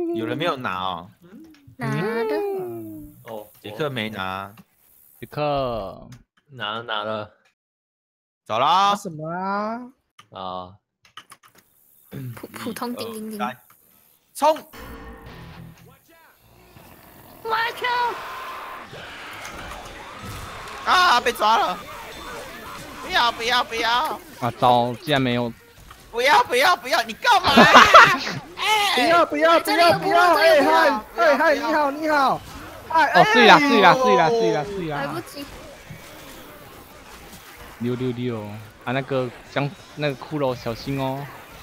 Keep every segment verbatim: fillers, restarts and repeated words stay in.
有人没有拿哦？ 拿的。 哦， 杰克没拿， 杰克拿了拿了走啦！ 什么啊？ 啊！ 普普通叮叮叮。 来，冲！ 我靠！ 啊，被抓了！不要不要不要！ 啊，糟，竟然没有。 不要不要不要！你干嘛？ 不要不要不要不要！哎嗨哎嗨，你好你好！哎哦，是啦是啦是啦是啦是啦。 来不及。 溜溜溜啊，那个将那个骷髅小心哦。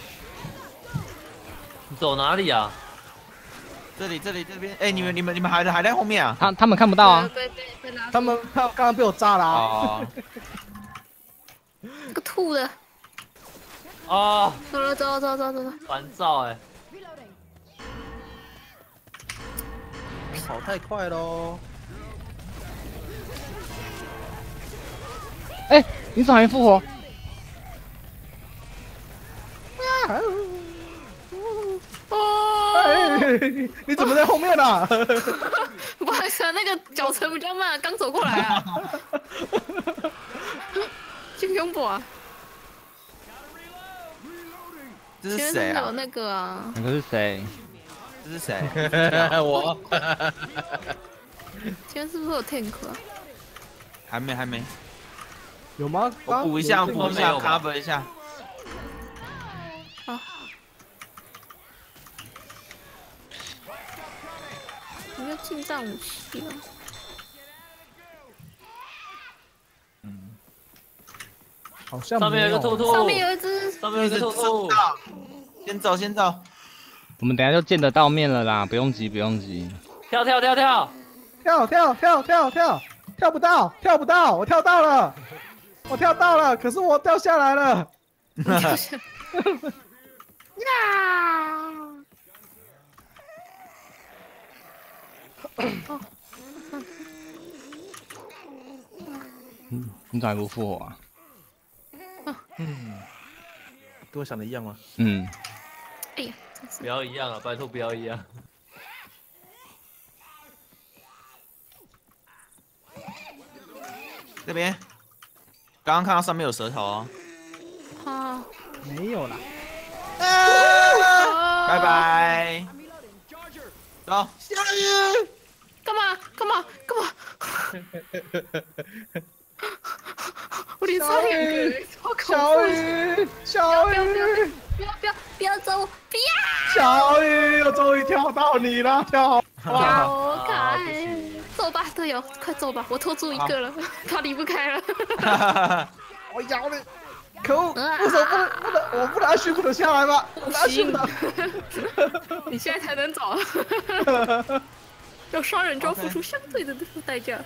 你走哪里啊？ 这里这里这边，哎，你们你们你们还还在后面啊？ 他他们看不到啊。 被被被拉。 他们他刚刚被我炸了啊！ 哦， 那个吐的。 啊！ 走了走了走了走了走了。 烦躁哎！ 跑太快喽！ 哎，你怎么还没复活？ 哎，你怎么在后面呢？ 不好意思，那个脚程比较慢，刚走过来啊。这个拥抱啊！ 这是谁啊？ 有那个啊。 那个是谁？ 这是谁？ 我。 今天是不是有 tank 啊？ 还没还没。 有吗？ 我补一下，补一下 ，cover 一下。 好。有没有近战武器啊？ 嗯。 好像上面有一个兔兔， 上面有一只， 上面有一个兔兔。 先走先走。 我们等下就见得到面了啦，不用急不用急。 跳跳跳跳跳跳跳跳跳跳不到跳不到，我跳到了，我跳到了，可是我掉下来了。 掉下。呀！哦。 嗯，你怎么还不复活啊？ 嗯，跟我想的一样吗？ 嗯。 哎呀， 不要一样啊！拜托不要一样。 这边，刚刚看到上面有舌头哦。 好。 没有啦。 啊！拜拜。走，下雨。 干嘛？干嘛？干嘛？我连差两个， 小雨，小雨， 不要不要不要走，不要！ 小雨，我终于跳到你了，跳好走开，走吧，队友，快走吧，我拖住一个了，他离不开了。 我咬你，可恶！为什么不能不能？我不能按虚不能下来吗？ 不行，你现在才能走。要杀人就要付出相对的代价。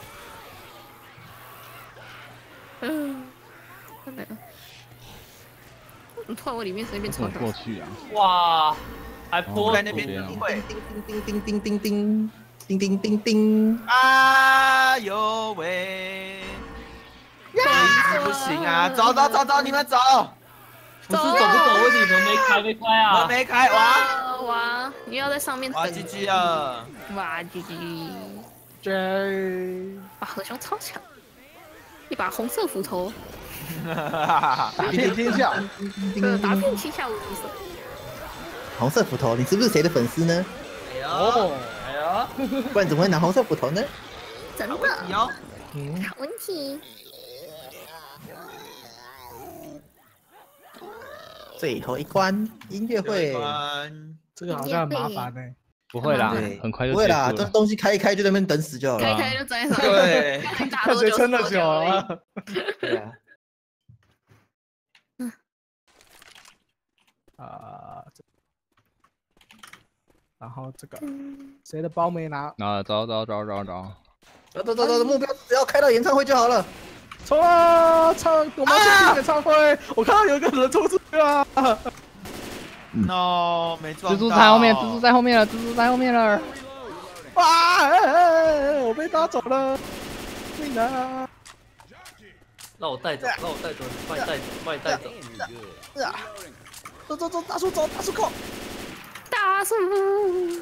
嗯，没了。你突然往里面随便冲过去啊！ 哇，还泼在那边会叮叮叮叮叮叮叮叮叮叮！ 哎呦喂！这一直不行啊！走走走走，你们走！ 不是走不走问题，门没开没开啊！ 门没开，哇哇！你要在上面哇 G G 了！ 哇 G G！ J！ 哇，和熊超强！一把红色斧头， 打遍天下， 呃，打遍天下无敌手。 红色斧头，你是不是谁的粉丝呢？ 哎呦，哎呦， 不然怎么会拿红色斧头呢？ 真的， 有， 嗯， 好问题。 最后一关音乐会， 这个好像很麻烦呢。 不会啦，很快就结束了。 不会啦，这东西开一开就在那边等死就好了。 开开就在上， 对， 看谁撑得久啊。 对啊。 嗯。 啊，然后这个谁的包没拿？ 啊，走走走走走。 走走走走，目标只要开到演唱会就好了。 冲啊！唱，我们要去听演唱会。我看到有一个人冲出去了。 no， 没撞到。 蜘蛛在后面，蜘蛛在后面了，蜘蛛在后面了。 哇！哎哎哎！我被打走了。命啊！ 让我带走，让我带走，把你带走，把你带走。 啊！走走走，大叔走，大叔扣。 大叔。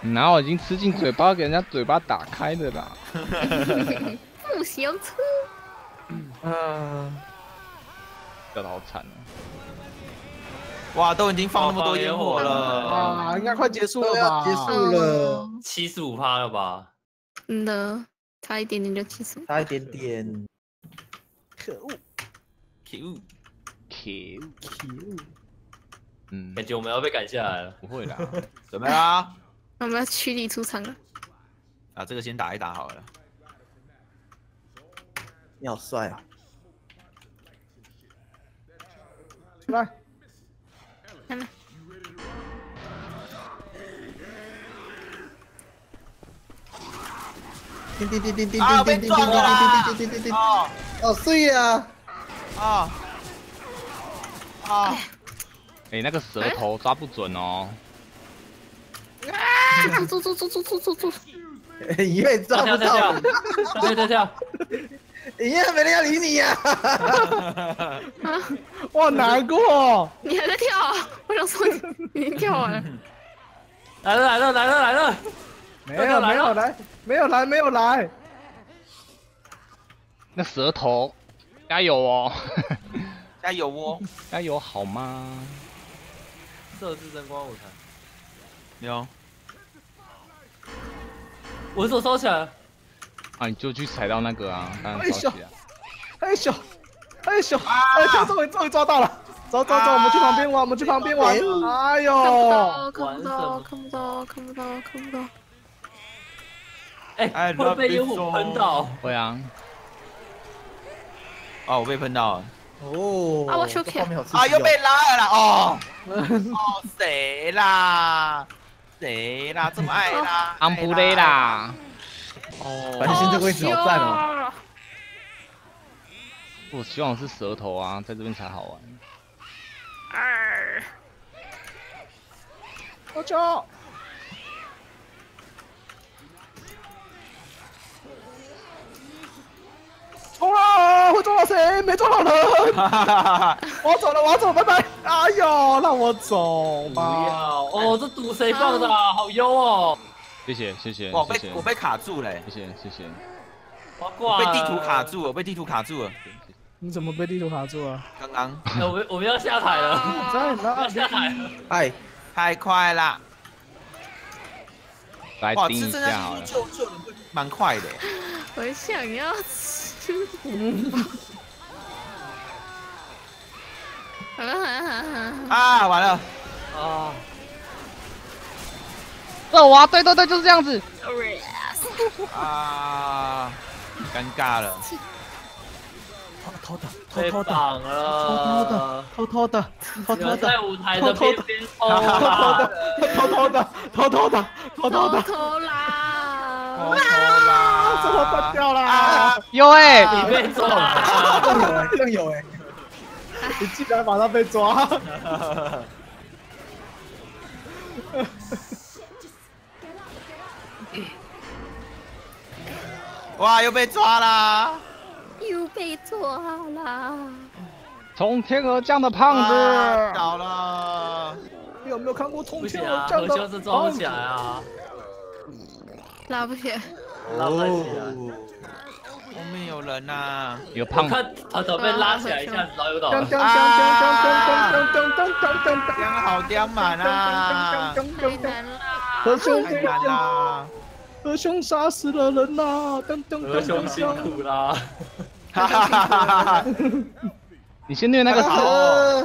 然后已经吃进嘴巴，给人家嘴巴打开的啦。 不行吃。 嗯， 笑得好惨哦。 哇，都已经放那么多烟火了。 啊，应该快结束了吧？ 结束了， 七十五趴了吧？ 真的，差一点点就结束。 差一点点。 可恶， 可恶， 可恶， 可恶！ 嗯， 感觉我们要被赶下来了。 不会啦。 准备啦！ 那我们要驱离出场了。 啊，这个先打一打好了。 你好帅啊！ 出来， 看来叮叮叮叮叮啊，被叮叮叮叮撞了啦！ 叮叮叮叮叮， 哦好碎呀！ 哦哦， 哎，那个舌头抓不准哦。 走走走走走走走走。 你也抓跳跳不到， 跳跳跳跳！ 你也没人要理你呀！ 啊！ 哇，难过。 你还在跳啊？我想说你已经跳完了。 来了来了来了来了！ 没有没有来，没有来没有来。 那舌头，加油哦！ 加油哦！ 加油好吗？ 设置灯光舞台， 有。 我手收起来。 啊，你就去踩到那个啊，当然烧起来。 哎咻，哎咻，哎，他终于终于抓到了。走走走，我们去旁边玩，我们去旁边玩。哎呦， 看不到，看不到，看不到，看不到。 哎，会被烟火喷到。 会啊。 哦，我被喷到了。 哦， 啊我手起来啊，又被拉了啦！哦，哦，谁啦？谁啦？这么爱啦？ 安布雷啦。 哦， 反正现在这个位置好赞哦。 我希望是舌头啊，在这边才好玩。 二。 我操！冲啊！会撞到谁？没撞到人。我要走了，我要走，拜拜。哎呦，让我走不吧。 要哦，这赌谁放的啊？好优哦！ 谢谢谢谢我谢谢被我被卡住了， 谢谢谢谢。 我挂被地图卡住了，我被地图卡住了。 你怎么被地图卡住了？ 刚刚哎我们我们要下台了， 在哪要下台了。 哎， 太快啦！哇， 来盯一吃这下好了。 样救救的会蛮快的。 我想要吃。 啊，完了！ 啊！ 这我啊，对对对，就是这样子。 啊，尴尬了。 偷偷的， 被偷偷的， 绑了， 偷偷的，偷偷的， 在舞台的边边偷偷偷啊！ 的，偷偷的，偷偷的，偷偷的， 偷啦！ 偷偷啦！ 怎么断掉啦？ 啊！ 有哎， 你被抓了， 这样有哎， 你竟然马上被抓！ 哇，又被抓啦！ 又被抓啦！ 从天而降的胖啊子。 倒了！ 你有没有看过从不天行啊，何而降的修是抓不起来啊， 拉不起来。 拉不太起来。 后面有人呐！ 有胖我看头头被拉起来一下子，然后又倒当当了。 当当当当当当当当颠好颠满啊！ 太难了。 何兄太难啦！ 何兄杀死了人呐！当当何兄辛苦啦！ 哈哈哈哈哈！ 你先虐那个好呃，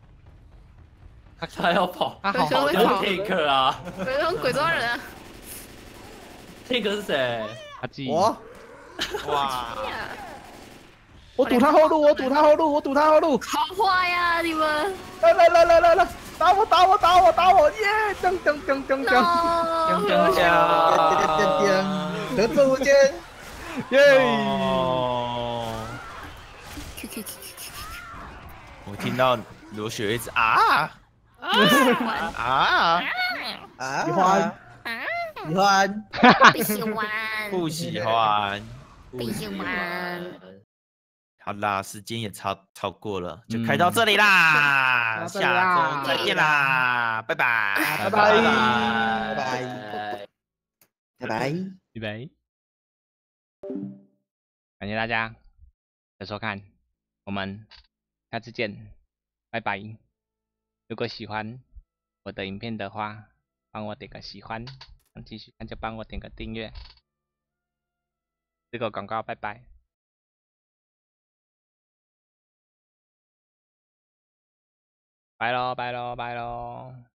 他要跑， 他好跑就是 Tank 啊鬼抓鬼抓人啊！ ，Tank 是谁？ 阿基。 我哇！ 我堵他后路，我堵他后路，我堵他后路！ 好坏呀，你们！ 来来来来来来，打我打我打我打我！耶！噔噔噔噔噔！ 噔噔噔点点点，合作无间， 耶！ 哦！我听到流血一直啊啊！ 啊， 喜欢喜欢， 不喜欢， 不喜欢。 不喜欢。 好啦，时间也超超过了，就开到这里啦， 到这里啦下周再见啦，拜拜， 拜拜拜拜。 拜。 拜拜。 预备，感谢大家的收看，我们下次见，拜拜。如果喜欢我的影片的话，帮我点个喜欢，想继续看就帮我点个订阅。这个广告，拜拜。拜喽，拜喽，拜喽。